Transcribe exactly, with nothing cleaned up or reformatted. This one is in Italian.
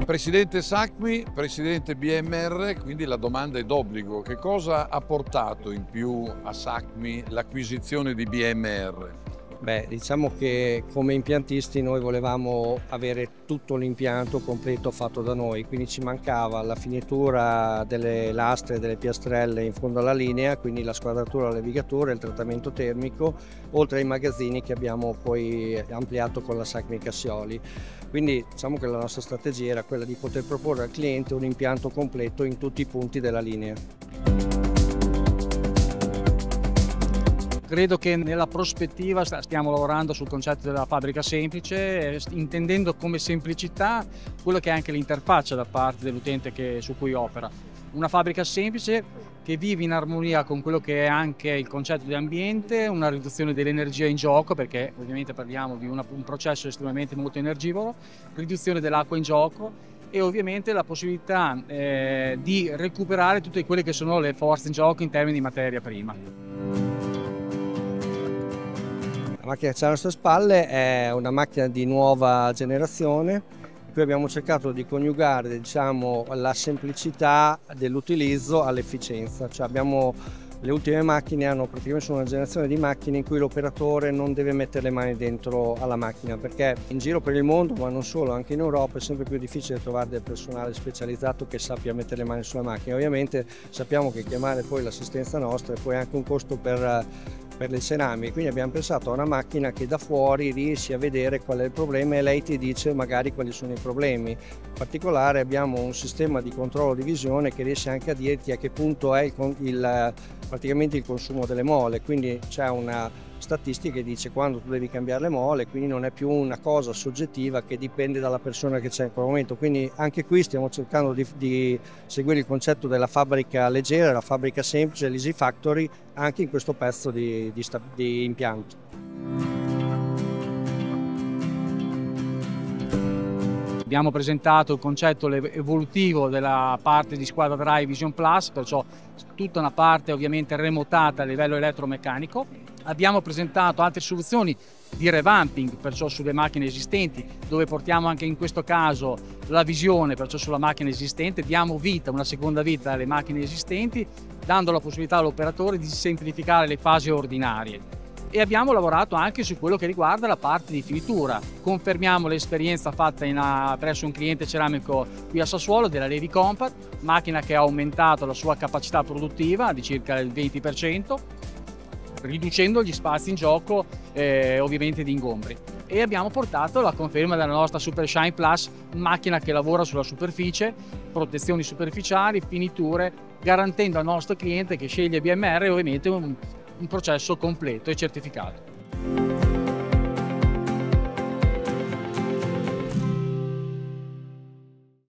Presidente SACMI, Presidente B M R, quindi la domanda è d'obbligo. Che cosa ha portato in più a SACMI l'acquisizione di B M R? Beh, diciamo che come impiantisti noi volevamo avere tutto l'impianto completo fatto da noi, quindi ci mancava la finitura delle lastre e delle piastrelle in fondo alla linea, quindi la squadratura, la levigatura, il trattamento termico, oltre ai magazzini che abbiamo poi ampliato con la SACMI Cassioli. Quindi diciamo che la nostra strategia era quella di poter proporre al cliente un impianto completo in tutti i punti della linea. Credo che nella prospettiva stiamo lavorando sul concetto della fabbrica semplice, intendendo come semplicità quello che è anche l'interfaccia da parte dell'utente su cui opera. Una fabbrica semplice che vive in armonia con quello che è anche il concetto di ambiente, una riduzione dell'energia in gioco, perché ovviamente parliamo di una, un processo estremamente molto energivoro, riduzione dell'acqua in gioco e ovviamente la possibilità eh, di recuperare tutte quelle che sono le forze in gioco in termini di materia prima. La macchina che c'è alle nostre spalle è una macchina di nuova generazione, in cui abbiamo cercato di coniugare, diciamo, la semplicità dell'utilizzo all'efficienza. Cioè abbiamo, le ultime macchine hanno praticamente sono una generazione di macchine in cui l'operatore non deve mettere le mani dentro alla macchina, perché in giro per il mondo, ma non solo, anche in Europa è sempre più difficile trovare del personale specializzato che sappia mettere le mani sulla macchina. Ovviamente sappiamo che chiamare poi l'assistenza nostra è poi anche un costo per per le ceramiche, quindi abbiamo pensato a una macchina che da fuori riesci a vedere qual è il problema e lei ti dice magari quali sono i problemi. In particolare abbiamo un sistema di controllo di visione che riesce anche a dirti a che punto è il, il, praticamente il consumo delle mole, quindi c'è una statistica che dice quando tu devi cambiare le mole, quindi non è più una cosa soggettiva che dipende dalla persona che c'è in quel momento. Quindi anche qui stiamo cercando di, di seguire il concetto della fabbrica leggera, la fabbrica semplice, l'Easy Factory, anche in questo pezzo di, di, di impianto. Abbiamo presentato il concetto evolutivo della parte di Squadra Drive Vision Plus, perciò tutta una parte ovviamente remotata a livello elettromeccanico. Abbiamo presentato altre soluzioni di revamping, perciò sulle macchine esistenti, dove portiamo anche in questo caso la visione, perciò sulla macchina esistente, diamo vita, una seconda vita alle macchine esistenti, dando la possibilità all'operatore di semplificare le fasi ordinarie. E abbiamo lavorato anche su quello che riguarda la parte di finitura. Confermiamo l'esperienza fatta in a, presso un cliente ceramico qui a Sassuolo della Levi Compact, macchina che ha aumentato la sua capacità produttiva di circa il venti per cento, riducendo gli spazi in gioco eh, ovviamente di ingombri. E abbiamo portato la conferma della nostra Super Shine Plus, macchina che lavora sulla superficie, protezioni superficiali, finiture, garantendo al nostro cliente che sceglie B M R ovviamente un un processo completo e certificato.